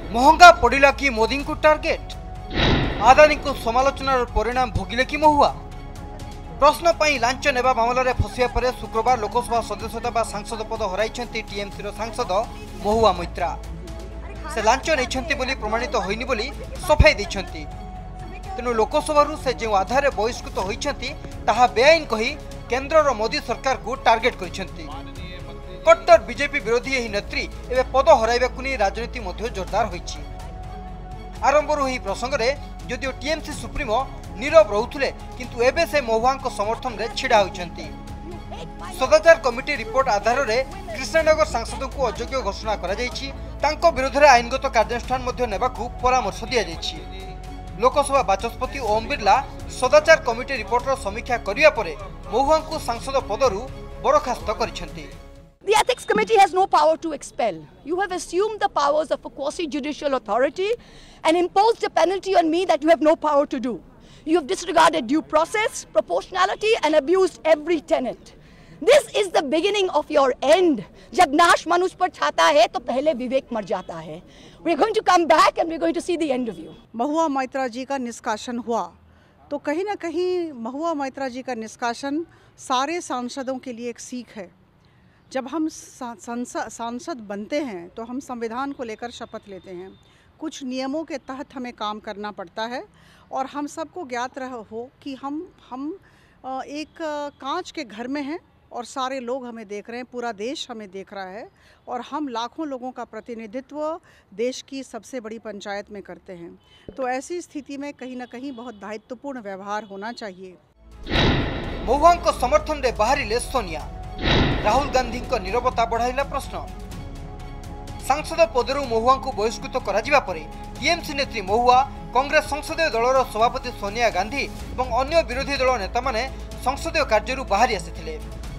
महंगा पड़ा कि मोदी को टार्गेट आदानी को समालोचनार परिणाम भोगिले कि महुआ प्रश्न पर लांच नेबा मामलें फसिया पर शुक्रवार लोकसभा सदस्यता व सांसद पद हराई टीएमसी सांसद महुआ मोइत्रा से लांच नहीं प्रमाणित होइनी बोली सफाई देछंती। तेणु लोकसभा से जो आधार बहिष्कृत होइछंती ताहा बेआईन कही केंद्र मोदी सरकार को टार्गेट करिछंती। कट्टर बीजेपी विरोधी यही नेत्री एवं पद हराइबाकु नहीं राजनीति मध्य जोरदार होइछि। आरंभरू यही प्रसंग में जदिओ टीएमसी सुप्रीमो नीरव रोथुले किंतु एबे से महुआ समर्थन में छिड़ा होइछंती। सदाचार कमिटी रिपोर्ट आधार में कृष्णनगर सांसद को अयोग्य घोषणा करा जाइछि। तांको विरोध में आईनगत कार्यानुष्ठान मध्य नेबाकु परामर्श दिया जाइछि। लोकसभा बाचस्पति ओम बिरला सदाचार कमिटी रिपोर्टर समीक्षा करिया परे महुआ को सांसद पदरु बरखास्त करिसेंती। The ethics committee has no power to expel. You have assumed the powers of a quasi-judicial authority and imposed a penalty on me that you have no power to do. You have disregarded due process, proportionality and abused every tenet. This is the beginning of your end. जब नाश मनुष्य पर छाता है तो पहले विवेक मर जाता है। We are going to come back and we are going to see the end of you. Mahua Moitra जी का निष्कासन हुआ तो कहीं ना कहीं महुआ मोइत्रा जी का निष्कासन सारे सांसदों के लिए एक सीख है। जब हम सांसद बनते हैं तो हम संविधान को लेकर शपथ लेते हैं। कुछ नियमों के तहत हमें काम करना पड़ता है और हम सबको ज्ञात हो कि हम एक कांच के घर में हैं और सारे लोग हमें देख रहे हैं, पूरा देश हमें देख रहा है और हम लाखों लोगों का प्रतिनिधित्व देश की सबसे बड़ी पंचायत में करते हैं। तो ऐसी स्थिति में कहीं ना कहीं बहुत दायित्वपूर्ण व्यवहार होना चाहिए। महुआ को समर्थन दे बाहरिले सोनिया। राहुल गांधी को नीरवता बढ़ाइला प्रश्न। सांसद पदरु महुआ को बहिष्कृत करा जिबा परे टीएमसी नेत्री महुआ कांग्रेस संसदीय दलर सभापति सोनिया गांधी और अन्य विरोधी दल नेता माने संसदीय कार्यरू बाहरी आसिथिले।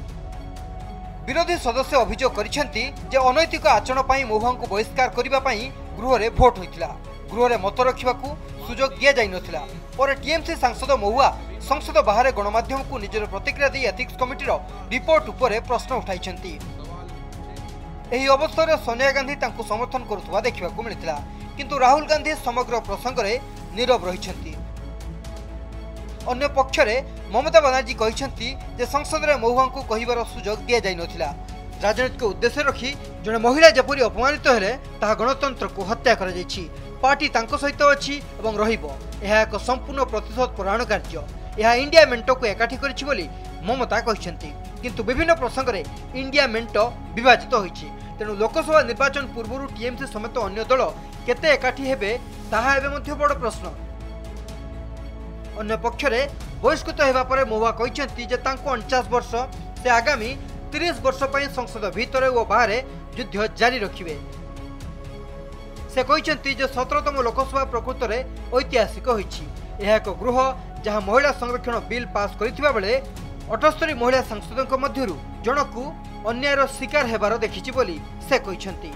विरोधी सदस्य अभियोग करिसेंती जे अनैतिक आचरण पई महुआ को बहिष्कार करिबा पई गृह रे भोट होइतिला। गृह रे मत रखिबाकू सुजोग दिया जाई नथिला। पर टीएमसी सांसद महुआ संसद बाहर गणमाध्यम को निजर प्रतिक्रिया दी एथिक्स कमिटीर रिपोर्ट उपरे प्रश्न उठाइछंती। एही अवसर में सोनिया गांधी तांको समर्थन करुवा देखा मिलता किंतु राहुल गांधी समग्र प्रसंग में नीरव रही। अन्य पक्षरे ममता बनर्जी कहते जे संसद में महुआ को कहबार सुजोग दि जाई नथिला। राजनीतिक उद्देश्य रखी जड़े महिला जपरी अपमानित हेले ताहा गणतंत्र को हत्या करा जायछि। पार्टी तांको सहित अछि एवं रहिबो। यह एक संपूर्ण प्रतिशोध परायण कार्य। यह इंडिया मेंटो को एकाठी करिछि बोली ममता कहछंती। किंतु विभिन्न प्रसंग में इंडिया मेंटो विभाजित होइछि। तेणु लोकसभा निर्वाचन पूर्व टीएमसी समेत अन्य दल केते एकाठी हेबे ताहा एबे मध्य बड़ प्रश्न। अन्य पक्षरे बहिष्कृत हेबा परे महुआ कहछंती जे तांको 49 वर्ष से आगामी 30 वर्ष पई संसद भीतर और बाहर युद्ध जारी रखिबे। से कहछंती जे 17तम लोकसभा प्रकृत में ऐतिहासिक होइछि। यह एक गृह जहां महिला संरक्षण बिल पास करिथिबा बेले 78 महिला सांसदों मध्यरु जनकू अन्यायर शिकार हेबार देखिछि बोली से कहछंती।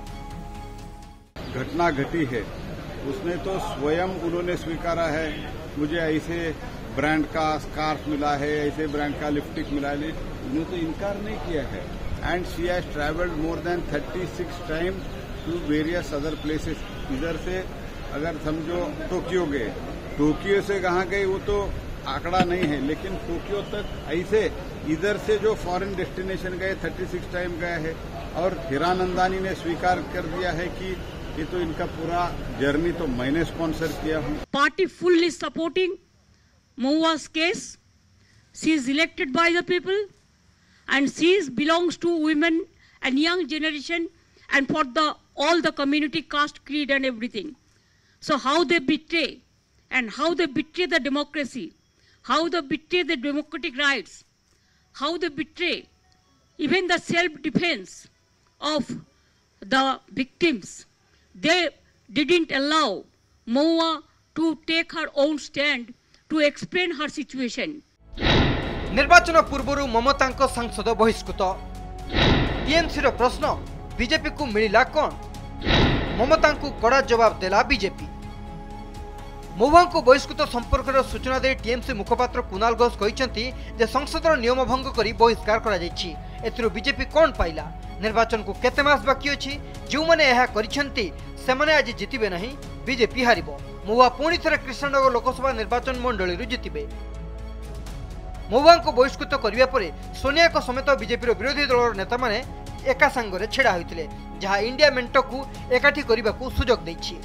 घटना घटी है उसने तो स्वयं उन्होंने स्वीकारा है। मुझे ऐसे ब्रांड का स्कार्फ मिला है, ऐसे ब्रांड का लिपस्टिक मिला है, उन्होंने तो इनकार नहीं किया है। And she has travelled more than 36 time to various other places. इधर से अगर समझो टोक्यो गए, टोक्यो से कहाँ गए वो तो आंकड़ा नहीं है, लेकिन टोक्यो तक ऐसे इधर से जो फॉरेन डेस्टिनेशन गए 36 टाइम गए हैं। और हिरानंदानी ने स्वीकार कर दिया है कि ये तो इनका पूरा जर्नी तो मैंने स्पॉन्सर किया हूँ। Party fully supporting Mahua's case. She is elected by the people and she belongs to women and young generation and for all the community, caste, creed and everything. So how they betray and how they betray the democracy, how they betray the democratic rights, how they betray even the self-defense of the victims. They didn't allow Mahua to take her own stand to explain her situation. निर्वाचन पूर्व ममता सांसद बहिष्कृत। TMC प्रश्न BJP को मिला कौन? ममता को कड़ा जवाब देला बीजेपी। महुआ को बहिष्कृत संपर्क सूचना दे टीएमसी मुखपात्र कुणाल घोष कहते जे संसद नियम भंग कर बहिष्कार बीजेपी कौन पाइला? निर्वाचन को केते मास बाकी अछि? जो माने यह करिसेंती सेमाने आज जितिबे नहीं, बीजेपी हारिबो। महुआ पुणी थे कृष्णनगर लोकसभा निर्वाचन मंडली जितिबे। महुआ को बहिष्कृत करने पर सोनिया को समेत बीजेपी विरोधी दल नेता माने एका संगरे छेड़ा होते, जहां इंडिया मेंट को एकाठी करने को सुजोग देछि।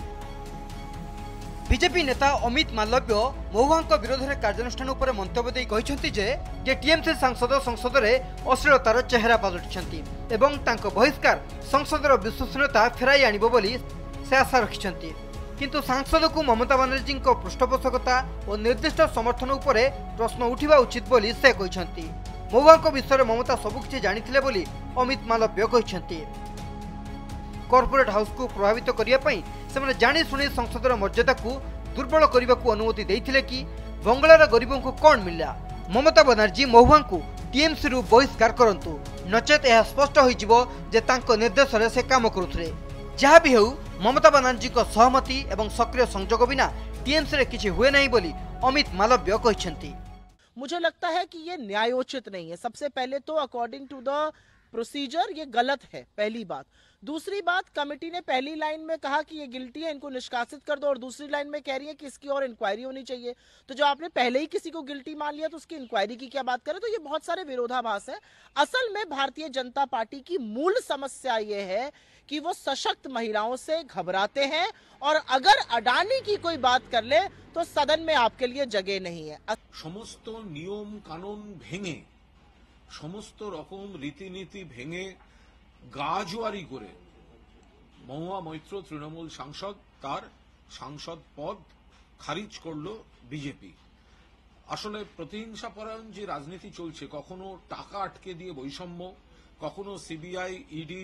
बीजेपी नेता अमित मालव्य महुआ विरोध में कार्यानुष्ठान उपर मंतव्य देई कहिसेंति जे टीएमसी सांसद संसद में अश्लीलतार चेहरा पालटिछंती एवं तांको बहिष्कार संसदर विश्वसनीयता फेराई आनिबो बोली से आशा रखिछंती। किंतु सांसद को ममता बनर्जी पृष्ठपोषकता और निर्दिष्ट समर्थन उपरे प्रश्न उठिबा उचित बोली से कहिसेंती। महुआ विषय ममता सबुकिछि जानिथिले बोली अमित मालव्य कहिसेंती। कॉर्पोरेट हाउस को प्रभावित करने से जानी शुणी संसदर मर्यादा को दुर्बल करने को अनुमति देते कि बंगलार गरीबों को कौन मिला। ममता बनर्जी महुआ को टीएमसी रु बहिष्कार करंतु, नचेत यह स्पष्ट हो निर्देश से काम करुले। जहाँ भी हो ममता बनर्जी को सहमति एवं सक्रिय संजोग बिना टीएमसी रे किछि हुए नहीं बोली अमित मालव्य कहते। मुझे लगता है कि ये न्यायोचित नहीं है। सबसे पहले तो अकॉर्डिंग टू द प्रोसीजर ये गलत है, पहली बात। दूसरी बात, कमेटी ने पहली लाइन में कहा कि ये गिल्टी है, इनको निष्कासित कर दो, और दूसरी लाइन में कह रही है कि इसकी और इंक्वायरी होनी चाहिए। तो जो आपने पहले ही किसी को गिल्टी मान लिया तो उसकी इंक्वायरी की क्या बात करें? तो ये बहुत सारे विरोधाभास है। असल में भारतीय जनता पार्टी की मूल समस्या ये है कि वो सशक्त महिलाओं से घबराते हैं, और अगर अडानी की कोई बात कर ले तो सदन में आपके लिए जगह नहीं है। समस्त नियम कानून भेंगे, समस्त रकम रीतिनीति भेंगे गाजुआरी करे महुआ मैत्र तृणमूल सांसद तार सांसद पद खारिज करलो बीजेपी। आसले प्रतिहिंसा परायण जे राजनीति चलছে, कखनो टाका आटके दिए बৈষম্য, कखनो सीबीआई ईडी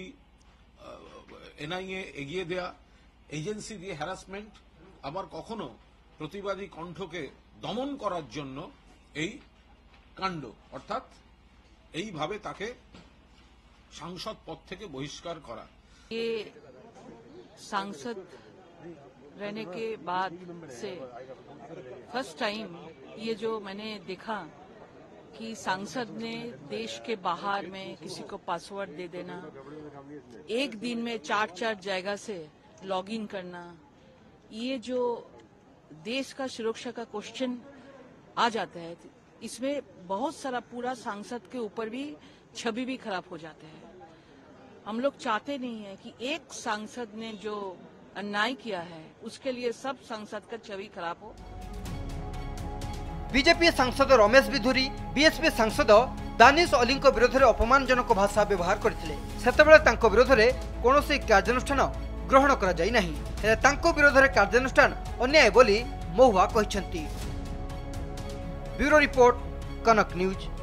एनआईए एगिए देया, एजेंसी दिए ह্যারাসমেন্ট, আবার कखनो प्रतिबादी कण्ठके दमन करार जन्य এই कांड, अर्थात এই ভাবে তাকে सांसद पद থেকে बहिष्कार करा। ये सांसद रहने के बाद से फर्स्ट टाइम ये जो मैंने देखा कि सांसद ने देश के बाहर में किसी को पासवर्ड दे देना, एक दिन में 4 जगह से लॉगिन करना, ये जो देश का सुरक्षा का क्वेश्चन आ जाता है, इसमें बहुत सारा पूरा सांसद के ऊपर भी छवि भी खराब हो जाते हैं। हम लोग चाहते नहीं है कि एक सांसद ने जो अन्याय किया है उसके लिए सब सांसद का छवि खराब हो। बीजेपी सांसद रमेश बिधुरी बीएसपी सांसद दानिश अली विरोध में अपमानजनक भाषा व्यवहार करते, सेतेबेले तांको विरोध में कौनसी कार्यानुष्ठान ग्रहण करा जाई नहीं, हेले तांको विरोध में कार्यानुष्ठान अन्याय बोली महुआ कहते। Bureau report, Kanak news.